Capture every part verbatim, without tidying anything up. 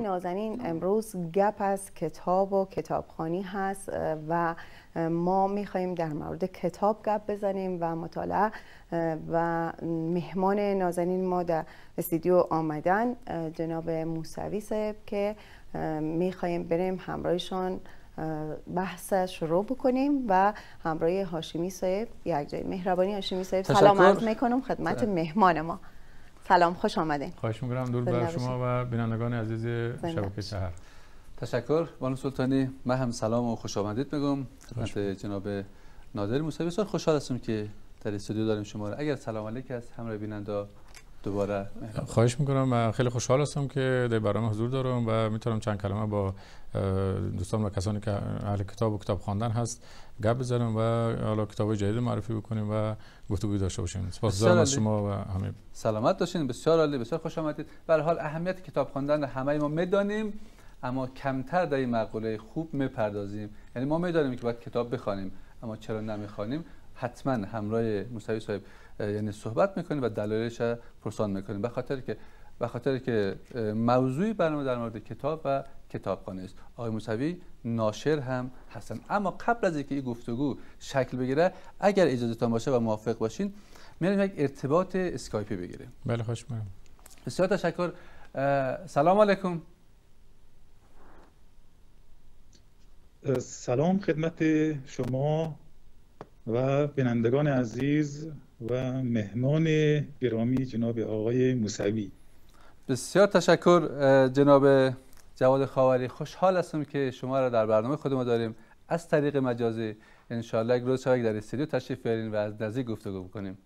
نازنین امروز گپ از کتاب و کتابخوانی هست و ما میخواییم در مورد کتاب گپ بزنیم و مطالعه و مهمان نازنین ما در استودیو آمدن جناب موسوی صاحب که میخواییم بریم همراهشان بحث شروع بکنیم و همراه هاشمی صاحب یک جای. مهربانی هاشمی صاحب سلام عرض میکنم خدمت مهمان ما. سلام، خوش آمدین. خواهش میکنم. درود بر شما و بینندگان عزیز شبکه سحر. تشکر بانو سلطانی. من هم سلام و خوش آمدید میگم خدمت جناب نادر موسوی. بسیار خوشحال هستم که در استودیو داریم شما را. اگر سلام علیک است همراه بیننده دوباره مهربان. خواهش میکنم. من خیلی خوشحال هستم که در برنامه حضور دارم و میتونم چند کلمه با دوستان و کسانی که اهل کتاب و کتاب خواندن هست گپ بزنم و حالا کتابای جدید معرفی بکنیم و گفتگو داشته باشیم. سپاسگزارم از شما و همه. سلامت باشین. بسیار عالی، بسیار خوش آمدید. به هر حال اهمیت کتاب خواندن همه ما میدانیم، اما کمتر در این مقوله خوب میپردازیم. یعنی ما میدانیم که باید کتاب بخوانیم، اما چرا نمیخوانیم؟ حتما همراه موسوی صاحب یعنی صحبت میکنیم و دلایلش پرسان میکنیم، به خاطر که به خاطر که موضوعی برنامه در مورد کتاب و کتابخوانی است. آقای موسوی ناشر هم هستن. اما قبل از اینکه این گفتگو شکل بگیره، اگر اجازهتان باشه و موافق باشین، میریم یک ارتباط اسکایپی بگیریم. بله، خوش می‌آمد. بسیار تشکر. سلام علیکم. سلام خدمت شما و بینندگان عزیز و مهمان گرامی جناب آقای موسوی. بسیار تشکر جناب جواد خاوری. خوشحال هستم که شما را در برنامه خود ما داریم از طریق مجازی. ان شاء الله یک روز شب در استودیو تشریف بیارین و از نزدیک گفتگو بکنیم.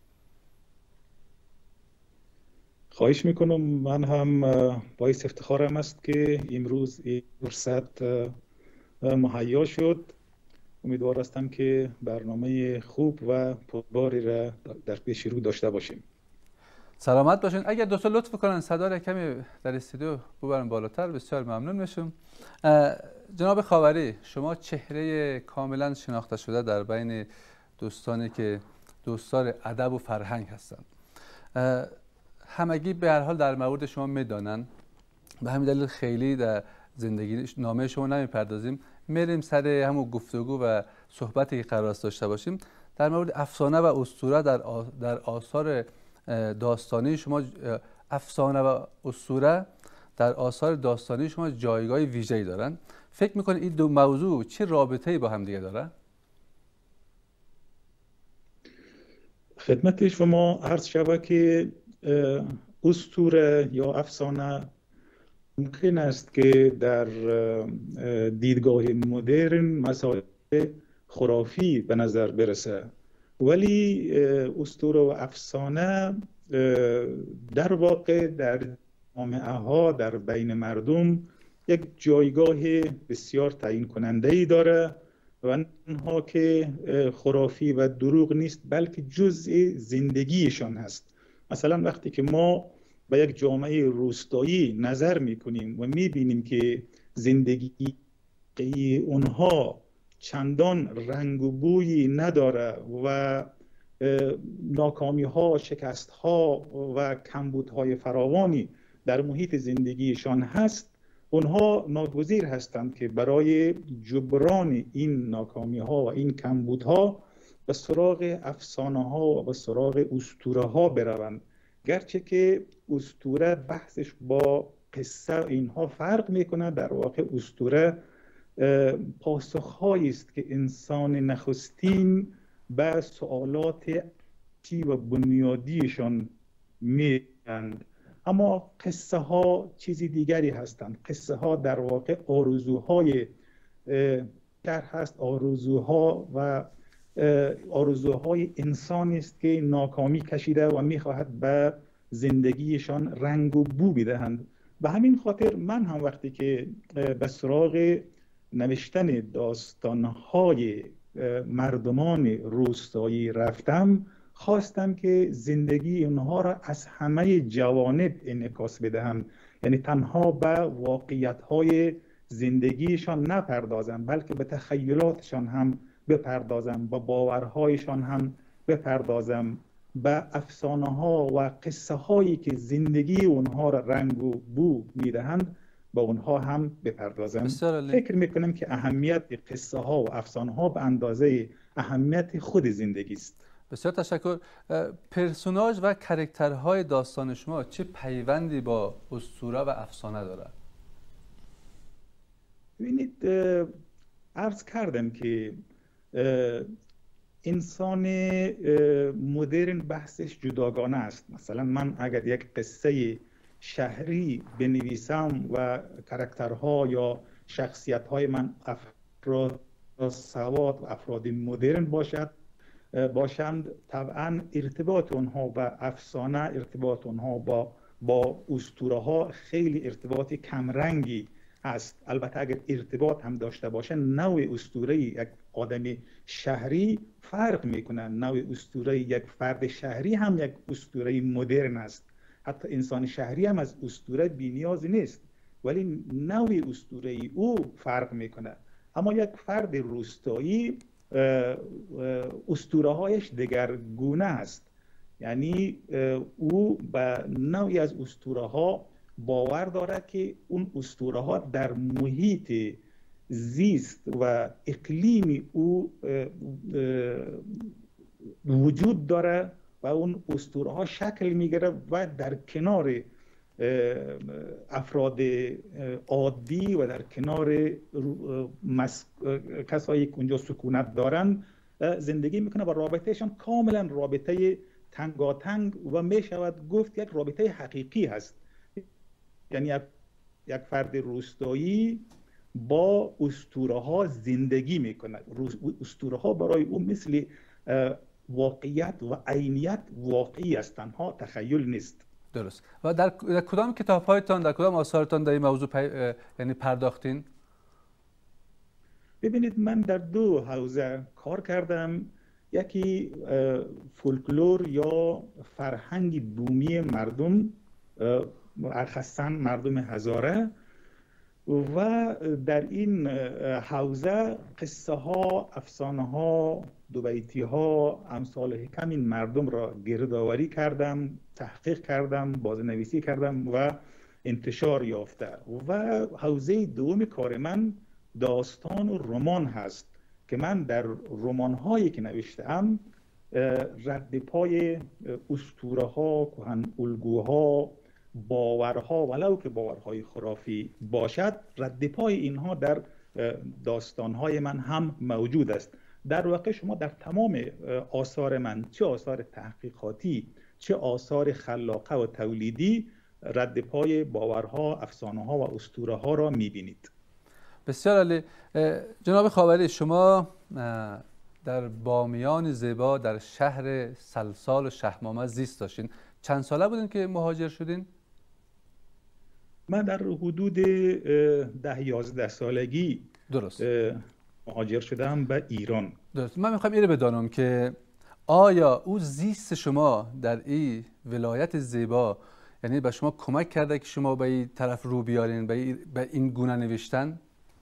خواهش میکنم. من هم باعث افتخارم است که امروز این فرصت مهیا شد. امیدوار هستم که برنامه خوب و پرباری را در پیش رو داشته باشیم. سلامت باشین. اگر دوستان لطف کنن صدا را کمی در استودیو ببرن بالاتر، بسیار ممنون میشم. جناب خاوری، شما چهره کاملا شناخته شده در بین دوستانی که دوستدار ادب و فرهنگ هستند. همگی به هر حال در مورد شما میدانن، به همین دلیل خیلی در زندگی نامه شما نمیپردازیم. میریم سر همون گفتگو و صحبتی که قرار است داشته باشیم در مورد افسانه و اسطوره در در آثار داستانی شما. افسانه و اسطوره در آثار داستانی شما جایگاه ویژه‌ای دارن. فکر میکنید این دو موضوع چه رابطه‌ای با هم دیگه داره؟ خدمت شما عرض شود که اسطوره یا افسانه ممکن است که در دیدگاه مدرن مسائل خرافی به نظر برسه، ولی اسطوره و افسانه در واقع در جامعه ها در بین مردم یک جایگاه بسیار تعیین کننده ای داره و آنها که خرافی و دروغ نیست بلکه جزء زندگیشان هست. مثلا وقتی که ما به یک جامعه روستایی نظر میکنیم و میبینیم که زندگی اونها چندان رنگ و بویی نداره و ناکامی ها، شکست ها و کمبود های فراوانی در محیط زندگیشان هست، اونها ناگزیر هستند که برای جبران این ناکامی ها و این کمبود ها به سراغ افسانه ها و به سراغ اسطوره ها بروند. گرچه که اسطوره بحثش با قصه اینها فرق میکنه، در واقع اسطوره پاسخهایی است که انسان نخستین به سوالات چی و بنیادیشان میگند، اما قصه ها چیزی دیگری هستند. قصه ها در واقع آرزوهای در هست، آرزوها و آرزوهای انسانی است که ناکامی کشیده و میخواهد به زندگیشان رنگ و بو بدهند. به همین خاطر من هم وقتی که به سراغ نوشتن داستانهای مردمان روستایی رفتم، خواستم که زندگی اونها را از همه جوانب انعکاس بدهم، یعنی تنها به واقعیت‌های زندگیشان نپردازم بلکه به تخیلاتشان هم بپردازم، به باورهایشان هم بپردازم، به افسانه ها و قصه هایی که زندگی اونها را رنگ و بو میدهند با اونها هم بپردازم. فکر میکنم که اهمیت قصه ها و افسانه ها به اندازه اهمیت خود زندگی است. بسیار تشکر. پرسوناژ و کاراکترهای داستان شما چه پیوندی با اسطوره و افسانه داره؟ ببینید، عرض کردم که انسان مدرن بحثش جداگانه است. مثلا من اگر یک قصه شهری بنویسم و کاراکترها یا شخصیت‌های من افراد سواد و افراد مدرن باشد باشند، طبعا ارتباط اونها با افسانه، ارتباط اونها با با اسطوره ها خیلی ارتباط کمرنگی است. البته اگر ارتباط هم داشته باشه، نوع اسطوره یک آدم شهری فرق میکنه. نوع اسطوره یک فرد شهری هم یک اسطوره مدرن است. حتی انسان شهری هم از اسطوره بی‌نیاز نیست، ولی نوع اسطوره او فرق میکنه. اما یک فرد روستایی اسطوره هایش دگرگونه است. یعنی او به نوعی از اسطوره ها باور دارد که اون اسطوره ها در محیط زیست و اقلیم او وجود داره و اون اسطوره ها شکل میگیره و در کنار افراد عادی و در کنار مس... کسایی که اونجا سکونت دارن زندگی میکنه و رابطهشان کاملا رابطه تنگاتنگ و میشود گفت یک رابطه حقیقی هست. یعنی یک فرد روستایی با اسطوره ها زندگی میکنه. اسطوره ها برای او مثل واقعیت و عینیت واقعی است، تنها تخیل نیست. درست. و در, در کدام کتاب هایتان، در کدام آثارتان در این موضوع پی... یعنی پرداختین؟ ببینید، من در دو حوزه کار کردم. یکی فولکلور یا فرهنگ بومی مردم، خاصاً مردم هزاره، و در این حوزه قصه ها، افسانه ها، دوبیتی ها، امثال حکم این مردم را گردآوری کردم، تحقیق کردم، بازنویسی کردم و انتشار یافته. و حوزه دوم کار من داستان و رمان هست که من در رمان هایی که نوشتم رد پای اسطوره ها، کهن الگوها، باورها، ولو که باورهای خرافی باشد، رد پای اینها در داستانهای من هم موجود است. در واقع شما در تمام آثار من، چه آثار تحقیقاتی چه آثار خلاقه و تولیدی، رد پای باورها، افسانه ها و اسطوره ها را میبینید. بسیار عالی. جناب خاوری، شما در بامیان زیبا در شهر سلسال و شهمامه زیست داشتین. چند ساله بودین که مهاجر شدین؟ من در حدود ده یازده سالگی درست مهاجر شدم به ایران. درست. من میخوام اینو بدانم که آیا او زیست شما در این ولایت زیبا یعنی به شما کمک کرده که شما به این طرف رو بیارین، به این گونه نوشتن؟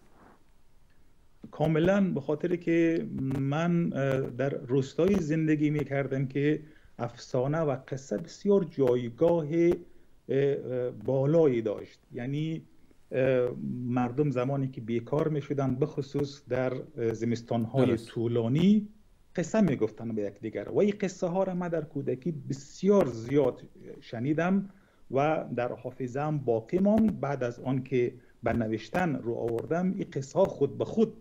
کاملا، به خاطر که من در روستایی زندگی میکردم که افسانه و قصه بسیار جایگاه بالایی داشت. یعنی مردم زمانی که بیکار میشدن، به خصوص در زمستانهای طولانی، قصه میگفتن به یک دیگر و این قصه ها را من در کودکی بسیار زیاد شنیدم و در حافظه‌ام باقی ماند. بعد از آن که به نوشتن رو آوردم، این قصه ها خود به خود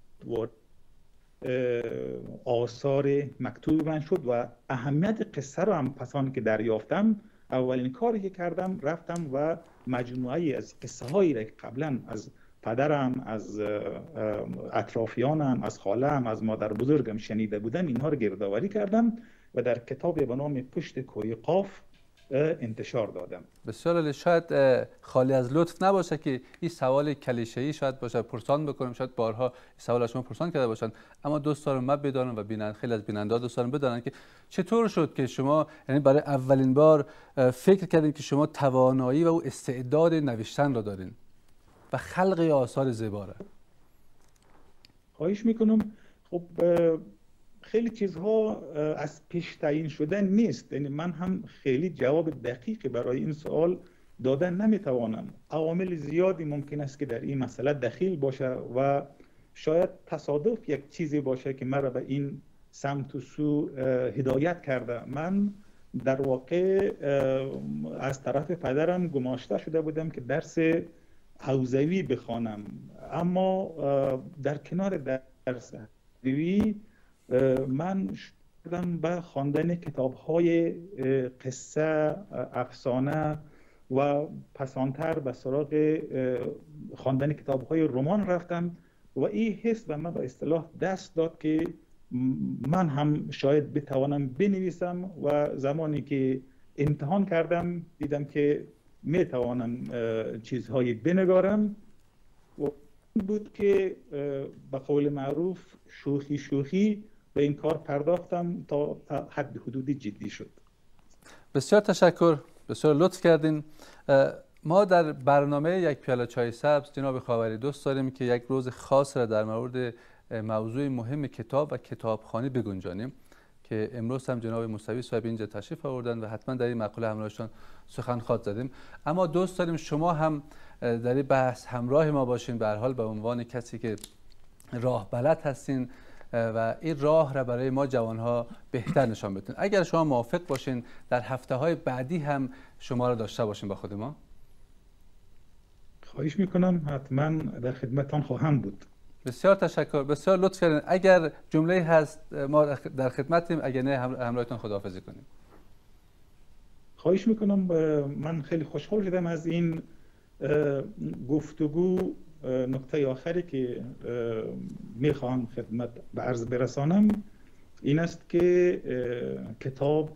آثار مکتوب من شد و اهمیت قصه رو هم پس آن که دریافتم، اولین کاری که کردم رفتم و مجموعه از قصه هایی را که قبلا از پدرم، از اطرافیانم، از خاله‌ام، از مادر بزرگم شنیده بودم، اینها رو گردآوری کردم و در کتابی به نام پشت کوی قاف انتشار دادم. بسیار عالی. شاید خالی از لطف نباشه که این سوال کلیشه‌ای شاید باشه پرسان بکنم، شاید بارها این سوال از شما پرسان کرده باشن، اما دوست دارم من بدانم و بینند خیلی از بیننده‌ها دوست دارم بدانن که چطور شد که شما یعنی برای اولین بار فکر کردین که شما توانایی و او استعداد نوشتن را دارین و خلق آثار زیبا را. خواهش میکنم. خب خیلی چیزها از پیش تعیین شدن نیست. یعنی من هم خیلی جواب دقیقی برای این سوال دادن نمیتوانم. عوامل زیادی ممکن است که در این مسئله دخیل باشه و شاید تصادف یک چیزی باشه که مرا به این سمت و سو هدایت کرده. من در واقع از طرف پدرم گماشته شده بودم که درس حوزوی بخوانم، اما در کنار درس حوزوی من شدم به خواندن کتاب‌های قصه، افسانه و پسانتر به سراغ خواندن کتاب‌های رمان رفتم و این حس به من به اصطلاح دست داد که من هم شاید بتوانم بنویسم و زمانی که امتحان کردم دیدم که میتوانم چیزهایی بنگارم و بود که به قول معروف شوخی شوخی به این کار پرداختم تا حد حدودی جدی شد. بسیار تشکر، بسیار لطف کردین. ما در برنامه یک پیاله چای سبز جناب خاوری دوست داریم که یک روز خاص را در مورد موضوع مهم کتاب و کتابخوانی بگنجانیم که امروز هم جناب موسوی صاحب اینجا تشریف آوردن و حتما در این مقاله همراهشان سخن خواهد زدیم. اما دوست داریم شما هم در این بحث همراه ما باشین، به هر حال به عنوان کسی که راه بلد هستین و این راه را برای ما جوانها بهتر نشان بدین. اگر شما موافق باشین در هفته های بعدی هم شما را داشته باشین با خود ما. خواهش میکنم، حتما در خدمتان خواهم بود. بسیار تشکر، بسیار لطف کردین. اگر جمله هست ما در خدمتیم، اگر نه همراهتون خداحافظی کنیم. خواهش میکنم. من خیلی خوشحال شدم از این گفتگو. نکته آخری که میخوام خدمت به عرض برسانم این است که کتاب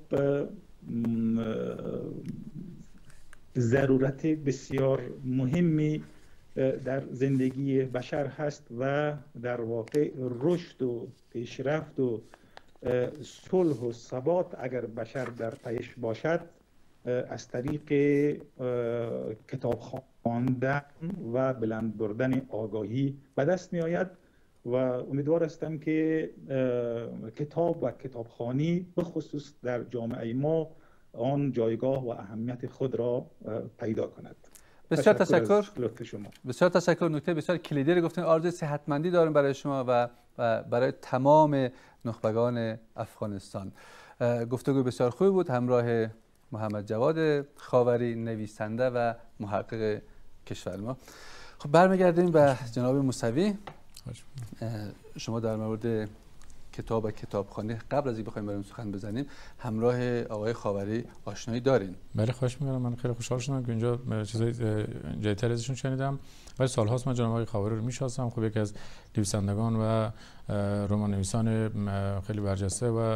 ضرورت بسیار مهمی در زندگی بشر هست و در واقع رشد و پیشرفت و صلح و ثبات اگر بشر در پیش باشد از طریق کتاب خواندن و بلند بردن آگاهی به دست می آید و امیدوار هستم که کتاب و کتابخوانی به خصوص در جامعه ما آن جایگاه و اهمیت خود را پیدا کند. بسیار تشکر. لطف شما. بسیار تشکر. نکته بسیار کلیدی رو گفتین. آرزوی صحتمندی دارم برای شما و برای تمام نخبگان افغانستان. گفتگو بسیار خوبی بود همراه محمد جواد خاوری، نویسنده و محقق کشور ما. خب برمیگردیم به جناب موسوی. شما در مورد کتاب و کتابخوانی قبل از اینکه بخوایم بریم سخن بزنیم همراه آقای خاوری آشنایی دارین؟ بله خواهش می‌کنم. من خیلی خوشحال شدم که اینجا چیزای جدیدتر ازشون شنیدم. ولی سال‌هاست من جناب آقای خاوری رو می‌شناسم. خب یکی از نویسندگان و رمان نویسان خیلی برجسته و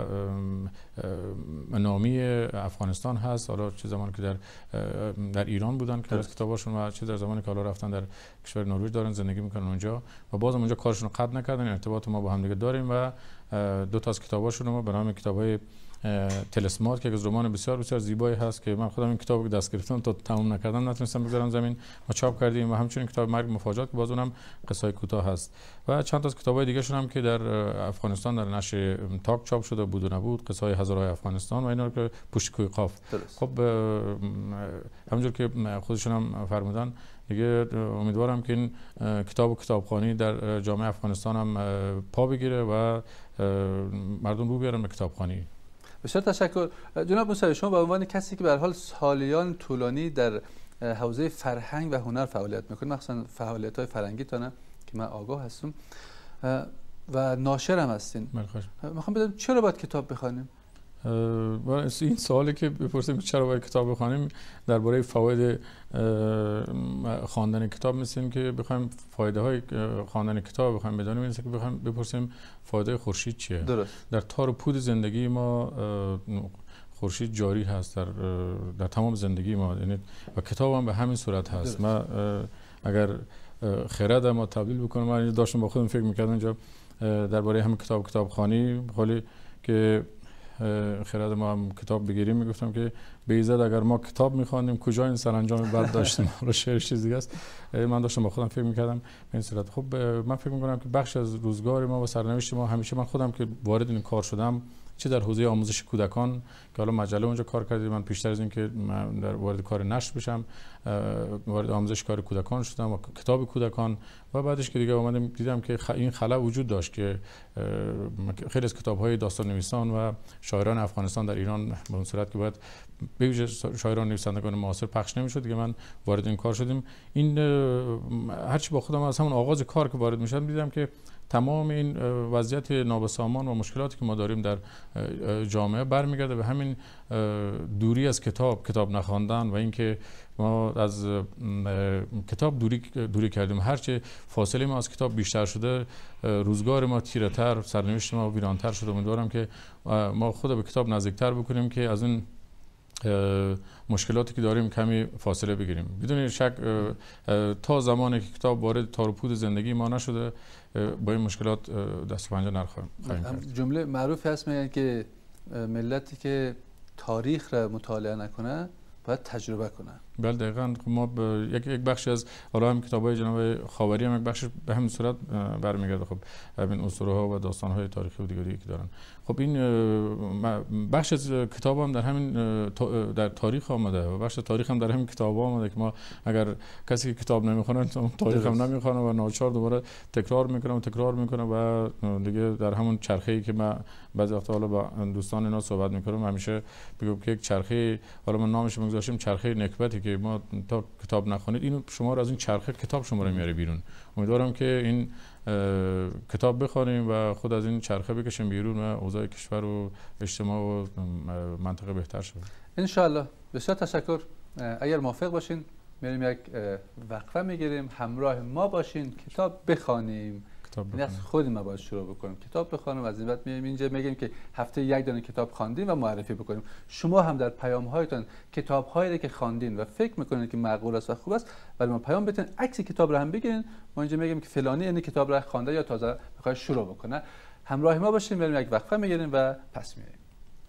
نامی افغانستان هست. حالا چه زمانی که در در ایران بودن که از کتاباشون و چه در زمانی که حالا رفتن در کشور نروژ دارن زندگی میکنن اونجا و بازم اونجا کارشون رو قطع نکردن. ارتباط ما با هم دیگه داریم و دو تا از کتاباشون ما به نام کتابای تلسمات که از رمان بسیار بسیار زیبایی هست که من خودم این کتابو که دست گرفتم تا تمام نکردم نتونستم بذارم زمین، ما چاپ کردیم و همچنین کتاب مرگ مفاجات که باز اونم قصه کوتاه هست و چند تا از کتابای دیگه شون هم که در افغانستان در نشر تاک چاپ شده بود و نبود، قصه های هزارهای افغانستان و اینا که پشت کوی قاف. خب همونجور که خودشون هم فرمودن دیگه امیدوارم که این کتاب و کتابخوانی در جامعه افغانستان هم پا بگیره و مردم رو بیارن به کتابخوانی. بسیار تشکر. جناب موسوی، شما به عنوان کسی که به هر حال سالیان طولانی در حوزه فرهنگ و هنر فعالیت میکنید، مخصوصا فعالیت‌های فرهنگیتونه که من آگاه هستم و ناشر هم هستین، میخوام بدونم چرا باید کتاب بخوانیم؟ این سوالی که بپرسیم چرا باید کتاب بخوانیم درباره فواید خواندن کتاب مثل که بخوایم فایده های خواندن کتاب بخوایم بدانیم، مثل که بخوایم بپرسیم فایده خورشید چیه. درست. در تار و پود زندگی ما خورشید جاری هست در در تمام زندگی ما، یعنی و کتاب هم به همین صورت هست. ما اگر خرد ما تبدیل بکنم، من داشتم با خودم فکر می‌کردم اینجا درباره همین کتاب کتابخوانی خالی که خرد ما هم کتاب بگیریم، میگفتم که به ایزد اگر ما کتاب میخواندیم کجا این سرانجام بد داشتیم. حالا شعر چیز دیگه است. من داشتم با خودم فکر میکردم به این صورت. خب من فکر میکنم که بخش از روزگار ما و سرنوشت ما همیشه، من خودم که وارد این کار شدم چه در حوزه آموزش کودکان که حالا مجله اونجا کار کردید، من پیشتر از اینکه من در وارد کار نشر بشم وارد آموزش کار کودکان شدم و کتاب کودکان و بعدش که دیگه اومدم دیدم که این خلا وجود داشت که خیلی از کتاب‌های داستان نویسان و شاعران افغانستان در ایران به اون صورت که باید به ویژه شاعران نویسندگان معاصر پخش نمی‌شد، دیگه من وارد این کار شدیم. این هرچی با خودم از همون آغاز کار که وارد میشدم دیدم که تمام این وضعیت نابسامان و مشکلاتی که ما داریم در جامعه برمیگرده به همین دوری از کتاب، کتاب نخواندن و اینکه ما از کتاب دوری دوری کردیم. هرچه فاصله ما از کتاب بیشتر شده، روزگار ما تیره‌تر، سرنوشت ما ویران‌تر شده. امیدوارم که ما خود به کتاب نزدیکتر بکنیم که از این مشکلاتی که داریم کمی فاصله بگیریم. بدون شک تا زمانی که کتاب وارد تار و پود زندگی ما نشده با این مشکلات دست و پنجه نخواهیم کرد. جمله معروفی هست میگن که ملتی که تاریخ را مطالعه نکنه باید تجربه کنه. بله دقیقاً. ما یک یک بخشی از حالا هم کتاب‌های جناب خاوری هم یک بخش به همین صورت برمیگرده. خب همین اسطوره‌ها و داستان‌های تاریخی و دیگری که دارن. خب این بخش از کتاب هم در همین در تاریخ آمده و بخش تاریخ هم در همین کتاب آمده که ما اگر کسی که کتاب نمیخونه تاریخ هم نمیخونه و ناچار دوباره تکرار میکنه و تکرار میکنه و دیگه در همون چرخه‌ای که ما بعضی وقتا حالا با دوستان اینا صحبت میکنم همیشه میگم که یک چرخه، حالا ما نامش میگذاشتیم چرخه نکبتی که ما تا کتاب نخونید اینو شما رو از این چرخه کتاب شما رو میاره بیرون. امیدوارم که این کتاب بخونیم و خود از این چرخه بکشیم بیرون و اوضاع کشور و اجتماع و منطقه بهتر شد ان شاء الله. بسیار تشکر. اگر موافق باشین میریم یک وقفه میگیریم، همراه ما باشین، کتاب بخونیم. یعنی از خودی ما باید شروع بکنیم کتاب بخونیم. از این بعد میایم اینجا میگیم که هفته یک دانه کتاب خواندیم و معرفی بکنیم. شما هم در پیام هایتان کتاب هایی که خواندین و فکر میکنین که معقول است و خوب است ولی ما پیام بتین، عکس کتاب رو هم بگیرین. ما اینجا میگیم که فلانی این کتاب رو خوانده یا تازه میخواد شروع بکنه. همراه ما باشین، بریم یک وقفه میگیریم و پس میایم.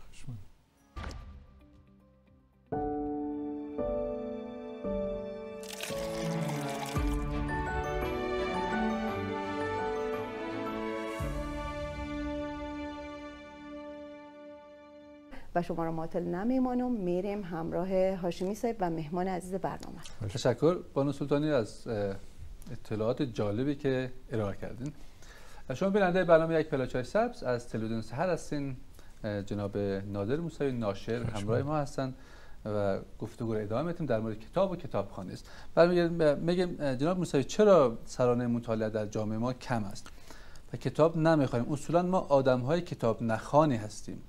و شما رو معطل نمیمانم، میریم همراه هاشمی صاحب و مهمان عزیز برنامه. تشکر بانو سلطانی از اطلاعات جالبی که ارائه کردین. شما بیننده برنامه یک پلاچای سبز از تلویزیون سحر هستین. جناب نادر موسوی ناشر همراه ما هستن و گفتگو رو ادامه میدیم در مورد کتاب و کتابخوانی است. بعد میگم جناب موسوی چرا سرانه مطالعه در جامعه ما کم است و کتاب نمیخوایم؟ اصولا ما آدم‌های کتاب نخوانی هستیم.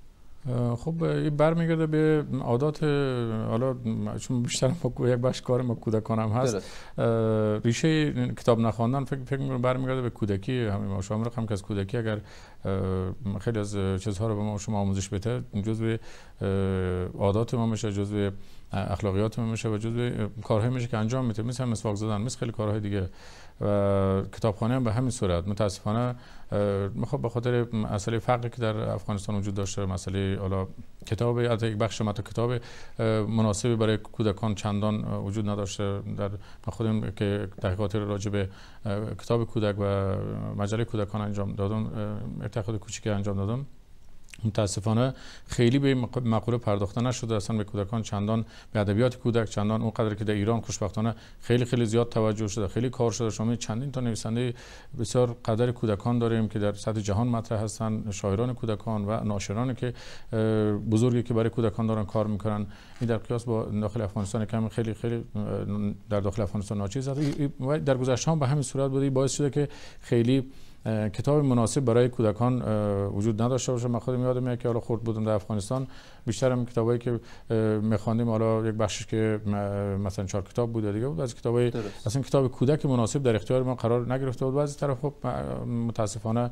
خب این برمیگرده به عادات، حالا چون بیشتر ما یک بخش کار ما کودکان هم هست، ریشه کتاب نخواندن فکر فکر می‌کنم برمیگرده به کودکی. همین ما شما رقم که از کودکی اگر خیلی از چیزها رو به ما شما آموزش بده جزء عادات ما میشه، جزء اخلاقیات ما میشه و جزء کارهایی میشه که انجام میده، مثل مسواک زدن، مثل خیلی کارهای دیگه. و کتابخوانی هم به همین صورت. متاسفانه میخوام به خاطر مسئله فقری که در افغانستان وجود داشته، مسئله حالا کتاب از یک بخش مت کتاب مناسبی برای کودکان چندان وجود نداشته. در خودم که تحقیقات راجع به کتاب کودک و مجله کودکان انجام دادم، تحقیقات کوچیکی انجام دادم، متاسفانه خیلی به مقوله پرداخته نشده. اصلا به کودکان چندان، به ادبیات کودک چندان اونقدر که در ایران خوشبختانه خیلی خیلی زیاد توجه شده، خیلی کار شده. شما چندین تا نویسنده بسیار قدر کودکان داریم که در سطح جهان مطرح هستن، شاعران کودکان و ناشرانی که بزرگی که برای کودکان دارن کار میکنن. این در قیاس با داخل افغانستان کم خیلی خیلی در داخل افغانستان ناچیز است. در گذشته هم به همین صورت بوده، باعث شده که خیلی کتاب مناسب برای کودکان وجود نداشته باشه. من خودم یادم میاد که حالا خرد بودم در افغانستان، بیشتر هم کتابایی که می‌خواندیم، حالا یک بخشش که مثلا چهار کتاب بود دیگه بود، از کتابای اصلا کتاب کودک مناسب در اختیار ما قرار نگرفته بود. بعضی طرف خب متاسفانه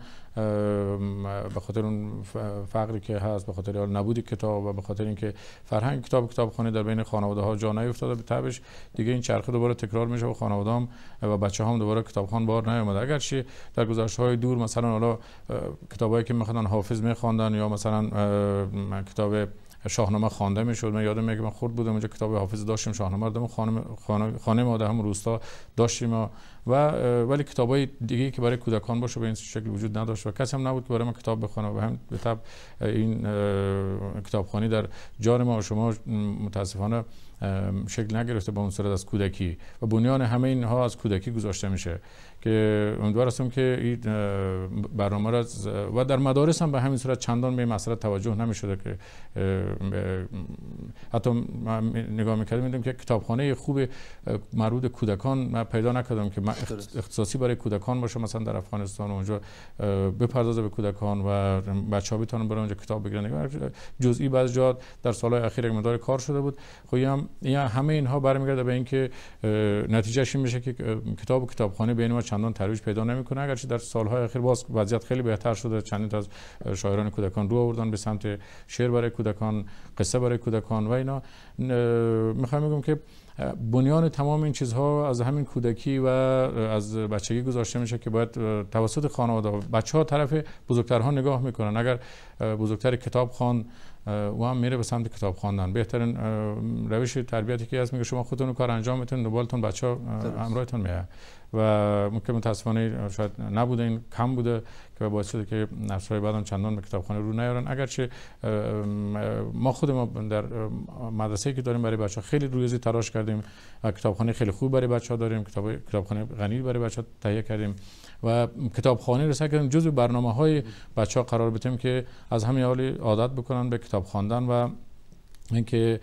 به خاطر اون فقری که هست، به خاطر نبود کتاب و به خاطر اینکه فرهنگ کتاب کتابخوانی در بین خانواده‌ها جا نیفتاده، به تبعش دیگه این چرخه دوباره تکرار میشه و خانواده‌ها و بچه‌ها دوباره کتابخوان بار نیومده. اگرچه در گذشته‌های دور مثلا حالا کتابایی که می‌خوندن حافظ می‌خوندن یا مثلا کتاب شاهنامه خوانده میشد. من یادم میاد که من خرد بودم اونجا کتاب حافظ داشتیم، شاهنامه رو خانه خانه ما در همون روستا داشتیم و ولی کتابای دیگه که برای کودکان باشه به این شکل وجود نداشت و کسی هم نبود که برای ما کتاب بخونه و هم به طب این کتابخوانی در جان ما و شما متاسفانه شکل نگرفته با اون صورت از کودکی و بنیان همه اینها از کودکی گذاشته میشه که امیدوار هستم که این برنامه را و در مدارس هم به همین صورت چندان به این مسئله توجه نمیشده که حتی نگاه میکردم میدونم که کتابخانه خوب مربوط به کودکان من پیدا نکردم که اختصاصی برای کودکان باشه مثلا در افغانستان اونجا بپردازه به کودکان و بچه‌ها بتونن برای اونجا کتاب بگیرن. جزئی بعضی جا در سالهای اخیر یک مقدار کار شده بود. خب هم همه اینها برمیگرده به اینکه نتیجهش این میشه که کتاب و کتابخانه بین ما چندان ترویج پیدا نمیکنه، اگرچه در سالهای اخیر باز وضعیت خیلی بهتر شده. چندین تا از شاعران کودکان رو آوردن به سمت شعر برای کودکان، قصه برای کودکان و اینا. میخوام بگم که بنیان تمام این چیزها از همین کودکی و از بچگی گذاشته میشه که باید توسط خانواده بچه‌ها طرف بزرگترها نگاه میکنن. اگر بزرگتر کتاب خوان و هم میره به سمت کتاب خواندن. بهترین روش تربیتی که هست میگه شما خودتون کار انجام میتونید، دنبالتون بچه‌ها همراهتون میاد و ممکن متاسفانه شاید نبوده، این کم بوده که باعث شده که نسل‌های بعدم چندان به کتابخانه رو نیارن. اگرچه ما خود ما در مدرسه‌ای که داریم برای بچه‌ها خیلی روزی تلاش کردیم، کتابخانه خیلی خوب برای بچه‌ها داریم، کتاب کتابخانه غنی برای بچه‌ها تهیه کردیم و کتابخانه رو سعی کردیم جزو برنامه‌های بچه‌ها قرار بدیم که از همین حال عادت بکنن به کتاب خواندن و اینکه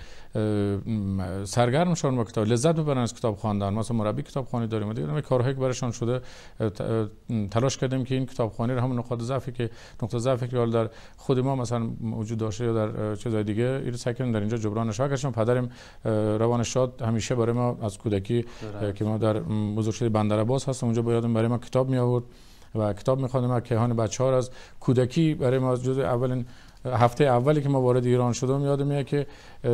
سرگرم شون با کتاب، لذت ببرن از کتاب خواندن. مثلا مربی کتابخوانی داریم و دیگه کارهایی که برایشان شده تلاش کردیم که این کتابخوانی رو همون نقاط ضعفی که نقطه ضعفی که در خود ما مثلا وجود داشته یا در چیزای دیگه این سعی کردیم در اینجا جبرانش کنیم. پدرم روان شاد همیشه برای ما از کودکی که ما در بزرگشهر بندرعباس هستم اونجا باید برای ما کتاب می آورد و کتاب می خواندیم. کیهان بچه‌ها از کودکی برای ما جزء اولین هفته اولی که ما وارد ایران شدم یادم میاد که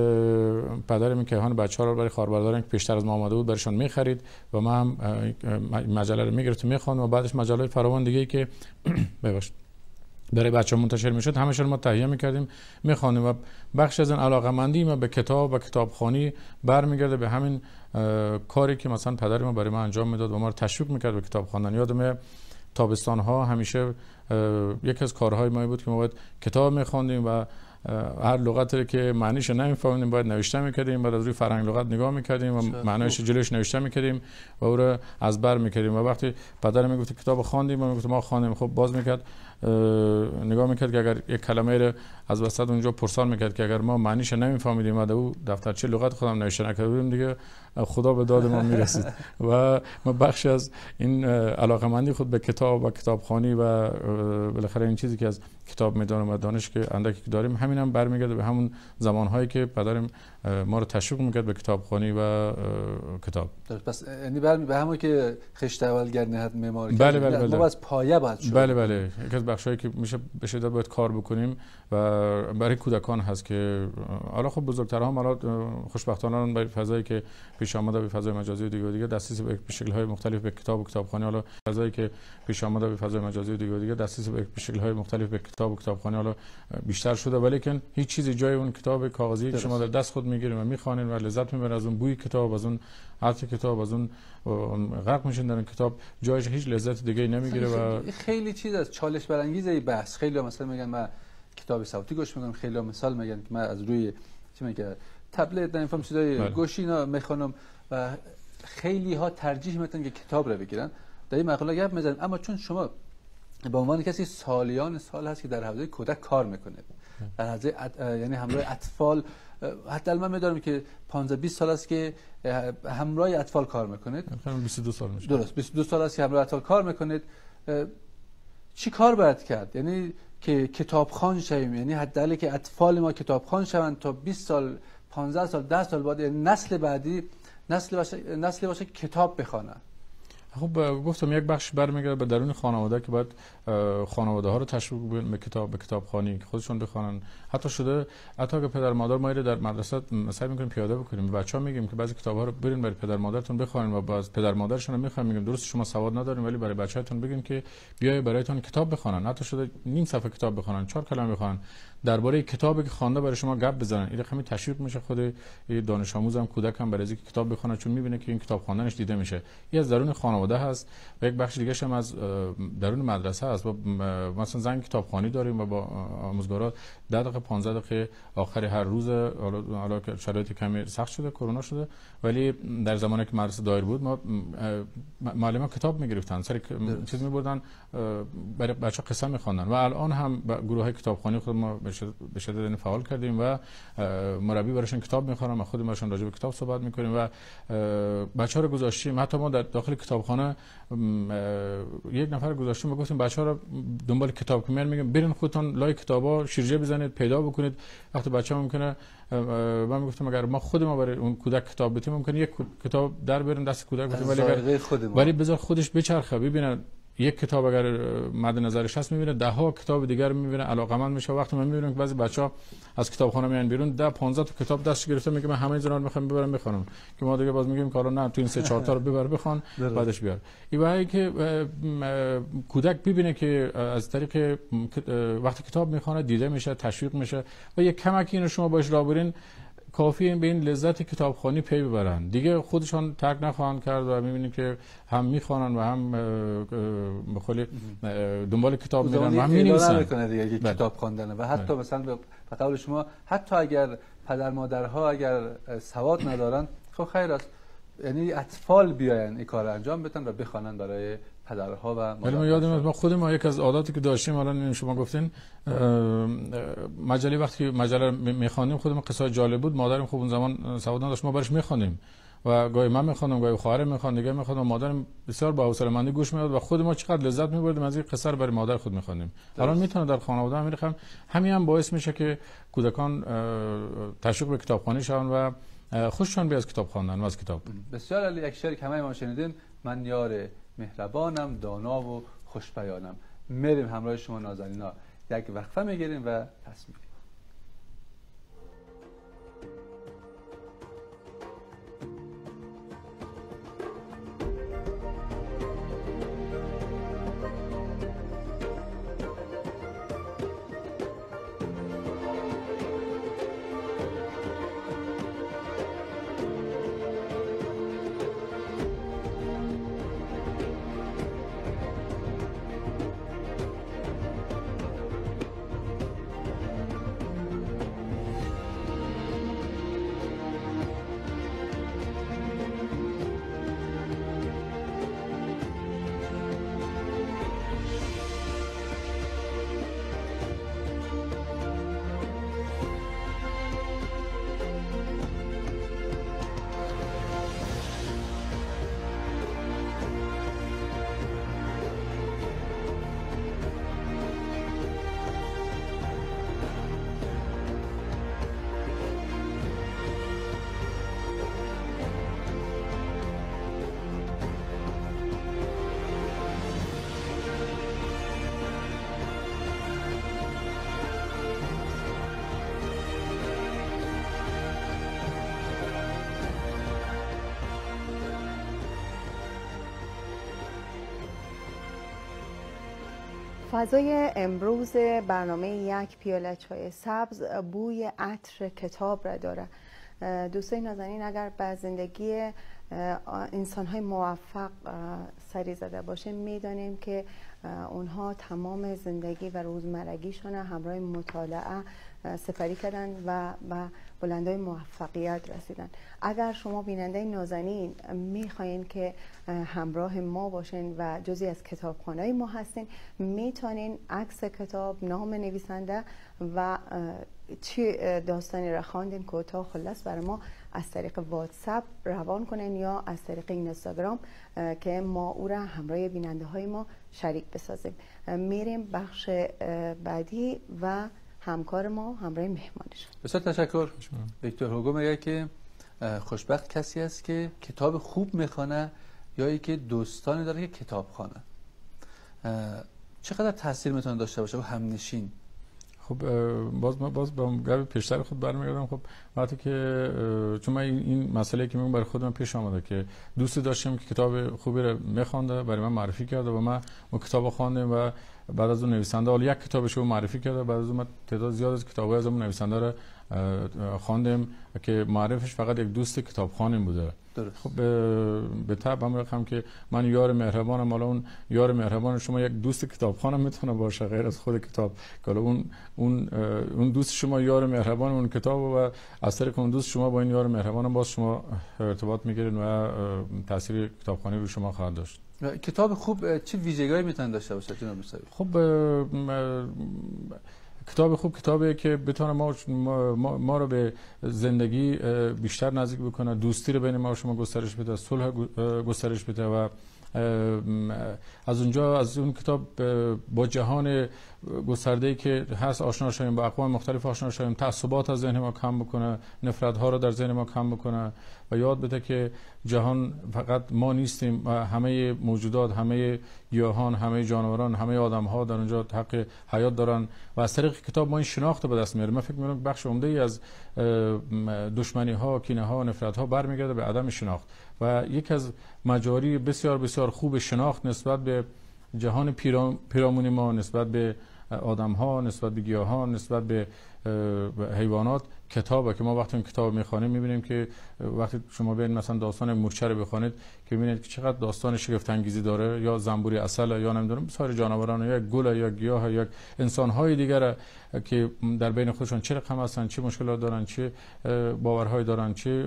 پدرم کیهان بچه‌ها رو برای خاربرداران که پیشتر از ما آمده بود برایشان می‌خرید و ما هم مجله رو می‌گرفتم می‌خواندم و بعدش مجله فراوان دیگه که ببخشید برای بچه‌ها منتشر می‌شد همشون ما تهیه می‌کردیم می‌خواندیم و بخش از این علاقه‌مندی ما به کتاب و کتابخوانی برمیگرده به همین کاری که مثلا پدرم برای ما انجام میداد و ما رو تشویق می‌کرد به کتاب خواندن. یادم تابستان ها همیشه یکی از کارهای ما بود که ما باید کتاب می‌خواندیم و هر لغتی که معنیش نمی‌فهمیدیم باید نوشته می‌کردیم، بعد از روی فرهنگ لغت نگاه می‌کردیم و معنیش جلوش نوشته می‌کردیم و او رو از بر می‌کردیم و وقتی پدرم میگفت کتاب خواندیم ما میگفتیم ما خواندیم، خب باز می‌کرد نگاه می‌کرد که اگر یک کلمه رو از وسط اونجا پرسان می‌کرد که اگر ما معنیش نمی‌فهمیدیم و او دفترچه لغت خودم نوشته نکرده بودیم دیگه خدا به داد ما میرسید و ما بخشی از این علاقه‌مندی خود به کتاب و کتابخوانی و بالاخره این چیزی که از کتاب میدانم و دانش که اندکی که داریم همین هم برمیگرده به همون زمانهایی که پدرم ما رو تشویق میکرد به کتابخوانی و کتاب. پس یعنی برمی به همون که خشت اولگر نهاد معماری بله بله بله. ما از پایه باید شروع. بله بله. یکی از بخشایی که میشه به شدت باید کار بکنیم و برای کودکان هست که حالا خب بزرگترها هم حالا خوشبختانه برای فضایی که پیش آمده به فضای مجازی و دیگه و دیگه دسترس به شکل‌های مختلف به کتاب و کتابخوانی حالا فضایی که پیش آمده به فضای مجازی و دیگه و دیگه دسترس به شکل‌های مختلف به کتاب و کتابخوانی حالا بیشتر شده ولی که هیچ چیزی جای اون کتاب کاغذی که شما در دست خود میگیرید و میخوانید و لذت میبرید از اون بوی کتاب، از اون عطر کتاب، از اون غرق میشین در کتاب، جایش هیچ لذت دیگه نمیگیره و خیلی چیز از چالش برانگیزه بحث. خیلی مثلا میگن من کتاب صوتی گوش میکنم، خیلی مثال میگن که من از روی چی میگه تبلت نمیفهم چیزای گوشی اینا میخونم و خیلی ها ترجیح میدن که کتاب رو بگیرن. در این مقاله گپ میزنم اما چون شما به عنوان کسی سالیان سال هست که در حوزه کودک کار میکنه در حوزه یعنی همراه اطفال، حتی من میدونم که پانزده بیست سال است که همراه اطفال کار میکنید. بیست و دو سال میشه. درست بیست و دو سال است که همراه اطفال کار میکنید. چی کار باید کرد؟ یعنی که کتابخوان شویم، یعنی حداقل که اطفال ما کتابخوان شوند تا بیست سال پانزده سال ده سال بعد یعنی نسل بعدی نسل باشه نسل باشه که کتاب بخونه. خب گفتم یک بخش برمیگرده به درون خانواده که باید خانواده ها رو تشویق کنن به کتاب به کتابخوانی که خودشون بخونن. حتی شده حتی که پدر مادر ما رو در مدرسه سعی می‌کنیم پیاده بکنیم، به بچه‌ها میگیم که بعضی کتاب‌ها رو برین برای پدر مادرتون بخونین و باز پدر مادرشون رو می‌خوام میگیم درست شما سواد ندارین ولی برای بچه‌تون بگین که بیای برایتون کتاب بخونن. حتی شده نیم صفحه کتاب بخونن، چهار کلمه بخونن. درباره کتابی که خوانده برای شما گپ بزنن. این رقمی تشویق میشه خود دانش آموز هم کودک هم برای اینکه کتاب بخونه، چون میبینه که این کتاب خواندنش دیده میشه. این از درون خانواده هست و یک بخش دیگه هم از درون مدرسه هست. مثلا زنگ کتابخوانی داریم و با آموزگارا ده دقیقه پانزده دقیقه آخر هر روز، حالا حالا که شرایط کمی سخت شده، کرونا شده، ولی در زمانی که مدرسه دایر بود ما معلمان کتاب میگرفتن، سر چیز میبردن برای بچه‌ها قصه میخوندن و الان هم گروه های کتابخوانی خود ما به شدت فعال کردیم و مربی براشون کتاب میخونن و خودمون براشون راجع به کتاب صحبت میکنیم و بچه‌ها رو گذاشتیم. حتی ما در داخل کتابخانه یک نفر گذاشتیم و گفتیم بچه‌ها رو دنبال کتاب که میان میگم برین خودتون لای کتابا شیرجه بزنید پیدا بکنید. وقتی بچه‌ها ممکنه من میگفتم اگر ما خود ما برای اون کودک کتاب بدیم ممکنه یک کتاب در برن دست کودک بدیم، ولی ولی بذار خودش بچرخه ببینه. یک کتاب اگر مد نظرش هست میبینه ده ها کتاب دیگر میبینه، علاقمند میشه. وقتی من میبینم که بعضی بچه‌ها از کتابخانه میان بیرون ده پانزده تا کتاب دستش گرفته میگه من همه اینا رو میخوام ببرم بخونم، که ما دیگه باز میگیم که حالا نه تو این سه چهار تا رو ببر بخوان بعدش بیار. این که کودک ببینه که از طریق وقتی کتاب میخونه دیده میشه، تشویق میشه و یک کمکی اینو شما باش راه برین کافیه به این لذت کتابخوانی پی ببرن، دیگه خودشون ترک نخواهند کرد و می‌بینید که هم میخوانن و هم به قول دنبال کتاب میرن و هم می‌نویسن میکنه دیگه کتاب خواندن. و حتی مثلا به قول شما حتی اگر پدر مادرها اگر سواد ندارن خب خیر است، یعنی اطفال بیاین این کار انجام بدن و بخوانن برای پدرها و مادرها. ولی ما یادم ما خود ما یک از عاداتی که داشتیم، الان شما گفتین مجله، وقتی مجله میخوانیم خودمون قصه جالب بود، مادرم خوب اون زمان سواد نداشت، ما براش میخوانیم و گاهی من میخوانم گاهی خواهرم میخوان دیگه میخوانم، مادرم بسیار با حوصله‌مندی گوش میداد و خود ما چقدر لذت میبردیم از این قصه رو برای مادر خود میخوانیم. الان میتونه در خانواده هم میرخم، همین هم باعث میشه که کودکان تشویق به کتابخوانی شون و خوششون بیاد از کتاب خواندن و از کتاب. بسیار عالی. یک شعر که همه ما شنیدیم، من یار مهربانم دانا و خوشبیانم. میریم همراه شما نازنینا یک وقفه میگیریم و پس میگیم. فضای امروز برنامه یک پیاله چای سبز بوی عطر کتاب را داره. دوستای نازنین، اگر به زندگی انسان‌های موفق سری زده باشه، میدانیم که اونها تمام زندگی و روزمرگیشون همراه مطالعه سپری کردن و به بلندای موفقیت رسیدن. اگر شما بیننده نازنین میخواین که همراه ما باشین و جزئی از کتابخانه ما هستین، میتونین عکس کتاب، نام نویسنده و چی داستانی را خواندین کوتاه خلاص برای ما از طریق واتساپ روان کنین یا از طریق اینستاگرام که ما او را همراه بیننده های ما شریک بسازیم. میریم بخش بعدی و همکار ما همراه مهمانشون. بسیار تشکر. ویکتور هوگو میگه که خوشبخت کسی است که کتاب خوب میخونه یا ای که دوستانی داره که کتاب خونه. چقدر تاثیر میتونه داشته باشه و همنشین؟ خب باز باز با گپ پیشتر خود برمیگردم. خب وقتی که چون من این مسئله که من برای خودم پیش آمده که دوست داشتم که کتاب خوبی رو میخونده برای من معرفی کرده و من اون کتابو خواندم و بعد از اون نویسنده حالا یک کتابش رو معرفی کرده، بعد از اون تعداد زیاد از کتاب‌های از اون نویسنده رو خواندیم که معرفش فقط یک دوست کتابخوانی بوده. درست. خب به طبع هم رقم که من یار مهربانم، حالا اون یار مهربان شما یک دوست کتابخوانم میتونه باشه غیر از خود کتاب، که اون اون اون دوست شما یار مهربان اون کتاب و از طریق اون دوست شما با این یار مهربان باز شما ارتباط میگیرید و تاثیر کتابخوانی رو شما خواهد داشت. کتاب خوب چه ویژگی‌هایی میتونه داشته باشه جناب موسوی؟ خب کتاب خوب کتابی که بتونه ما, ما, ما رو به زندگی بیشتر نزدیک بکنه، دوستی رو بین ما و شما گسترش بده، صلح گسترش بده و از اونجا از اون کتاب با جهان گسترده‌ای که هست آشنا شویم، با اقوام مختلف آشنا شویم، تعصبات از ذهن ما کم بکنه، نفرت ها رو در ذهن ما کم بکنه و یاد بده که جهان فقط ما نیستیم، همه موجودات، همه گیاهان، همه جانوران، همه آدم ها در اونجا حق حیات دارن و از طریق کتاب ما این شناخت به دست میاریم. من فکر می‌کنم بخش عمده ای از دشمنی ها، کینه ها، نفرت ها برمیگرده به عدم شناخت و یک از مجاری بسیار بسیار خوب شناخت نسبت به جهان پیرامونی ما، نسبت به آدم ها، نسبت به گیاهان، نسبت به حیوانات کتابه که ما وقتی این کتاب میخوانیم میبینیم که وقتی شما برید مثلا داستان مورچه رو بخونید که میبینید که چقدر داستان شگفت انگیزی داره، یا زنبوری عسل یا نمیدونم سایر جانوران یا گل یا گیاه یا انسان های دیگر که در بین خودشون چه رقم هستن، چه مشکلات دارن، چه باورهای دارن، چه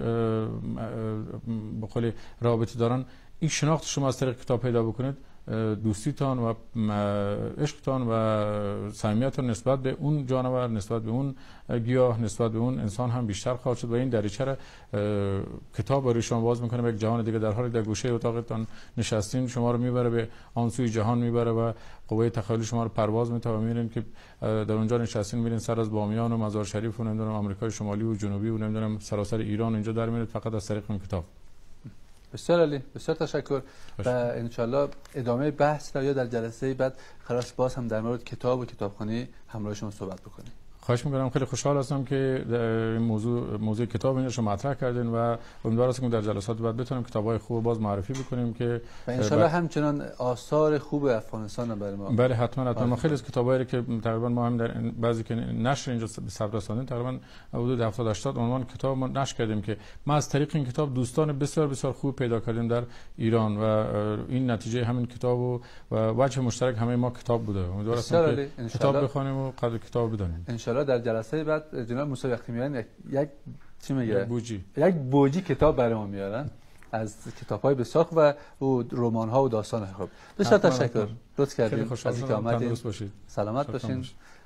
به قول رابطه دارن. این شناخت شما از طریق کتاب پیدا بکنید، دوستیتان و عشقتان و صمیمیتتان نسبت به اون جانور، نسبت به اون گیاه، نسبت به اون انسان هم بیشتر خواهد شد و این دریچه را کتاب برای شما باز میکنه به یک جهان دیگه. در حالی در گوشه اتاقتان نشستین شما رو میبره به آن سوی جهان، میبره و قوه تخیل شما رو پرواز میده و میبینید که در اونجا نشستین میبینید سر از بامیان و مزار شریف و نمیدونم آمریکای شمالی و جنوبی و نمیدونم سراسر ایران اینجا در میاد فقط از طریق این کتاب. بسیار عالی، بسیار تشکر و انشالله ادامه بحث را یا در جلسه بعد خلاص باز هم در مورد کتاب و کتابخوانی همراه شما صحبت بکنیم. خواهش می‌کنم، خیلی خوشحال هستم که این موضوع موضوع کتاب اینو شما مطرح کردین و امیدوارم که در جلسات بعد بتونیم کتاب‌های خوب باز معرفی بکنیم که و انشالله همچنان آثار خوب افغانستان برای ما. بله حتما حتما ما خیلی از کتابایی که تقریبا ما هم در بعضی که نشر اینجا به ثبت رساندیم تقریبا حدود هفتاد هشتاد عنوان کتاب ما نشر کردیم که ما از طریق این کتاب دوستان بسیار بسیار خوب پیدا کردیم در ایران و این نتیجه همین کتاب و وجه مشترک همه ما کتاب بوده. امیدوارم که کتاب بخونیم و قدر کتاب بدونیم. در جلسه بعد جناب موسوی وقتی میان یک, یک چی میگه یک بوجی یک بوجی کتاب برای ما میارن از کتاب‌های بسیار و او رمان‌ها و داستان خوب. بسیار تشکر، لطف کردید از اینکه آمدید. سلامت باشین.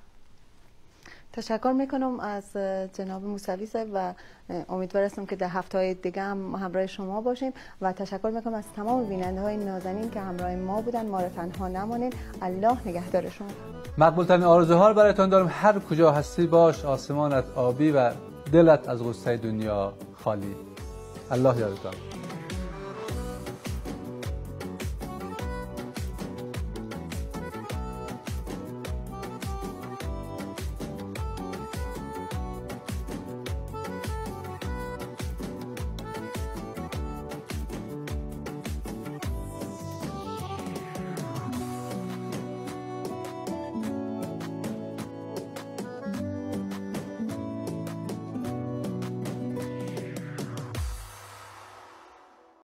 تشکر میکنم از جناب موسوی صاحب و امیدوارم که در هفته‌های دیگه هم همراه شما باشیم و تشکر میکنم از تمام بیننده های نازنین که همراه ما بودن. ما رو تنها نمانین. الله نگهدار شما. مقبول ترین آرزوها رو برایتان دارم. هر کجا هستی باش آسمانت آبی و دلت از غصه دنیا خالی. الله یارتان.